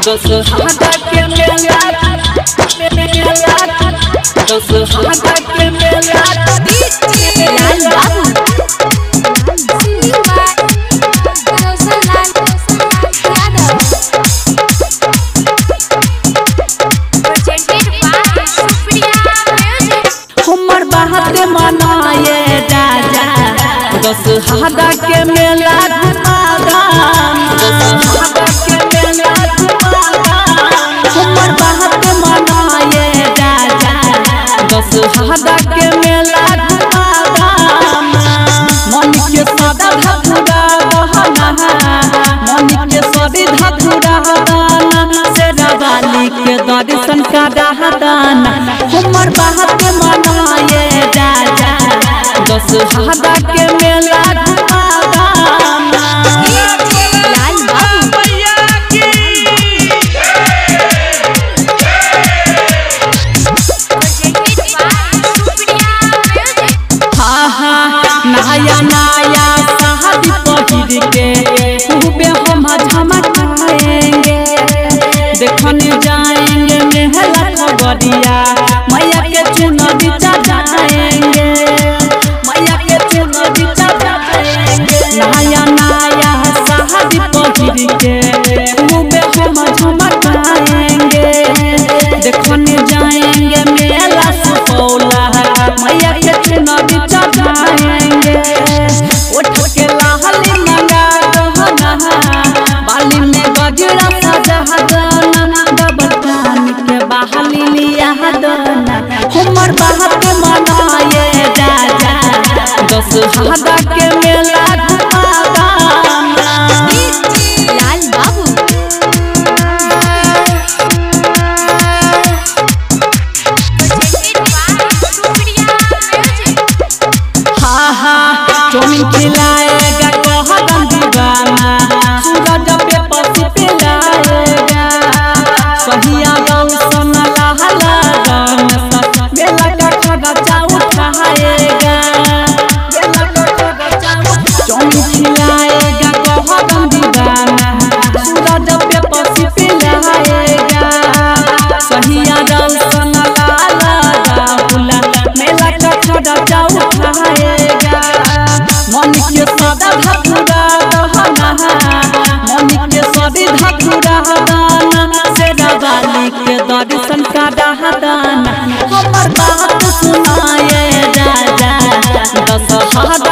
दशहरा के मेला दशहरा के मेला हमर बात मनाए राजा दशहरा के मेला दशहरा के मेला हमर बात मनाए राजा दशहरा के मेला मन के सदा धतुरा बहाना मन के सदी धतुरा बहाना से रवाली के दर्शन का दाना हमर बात मनाए राजा दशहरा के मेला नया नया शादी पहिर के खूबे हम झमकाएंगे देखने जाएंगे मेहला खबरिया मैया के चुनरी चढ़ाएंगे मैया के चुनरी चढ़ाएंगे नया नया शादी पहिर के खूबे हम झमकाएंगे देखने जाएंगे मेला सुपौला मैया के चुनरी चढ़ाएंगे उठ के लाहली मंगा गहना बाली में गजरा सजा गहना डबल कान के बहाली लिया दना हमर बात मनाए राजा दशहरा के मेला लाल बाबू चौमिन खिलाएगा कहदम दीवाना सूरज पे पसी पे लाएगा सहिया गौसम लहला रंग मेला का खर्चा उठाएगा मेला का खर्चा चौमिन खिलाएगा कहदम दीवाना सूरज पे पसी पे लाएगा सहिया गौसम लहला राहुला मेला का खर्चा उठाएगा मन के सदा धतुरा बहाना मन के सदी धतुरा बहाना से रवाली के दर्शन का दाना हमर बात सुनाए राजा दशहरा